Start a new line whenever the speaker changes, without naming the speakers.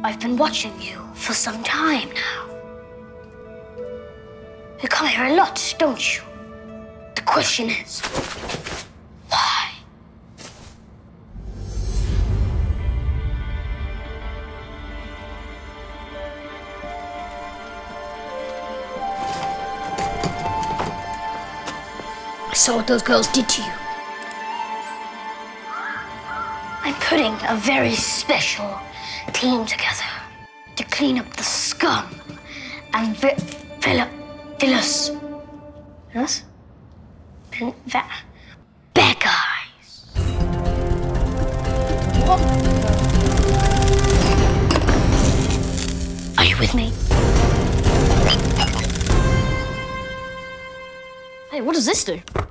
I've been watching you for some time now. You come here a lot, don't you? The question is, why? I saw what those girls did to you. I'm putting a very special team together to clean up the scum and bad guys. What? Are you with me?
Hey, what does this do?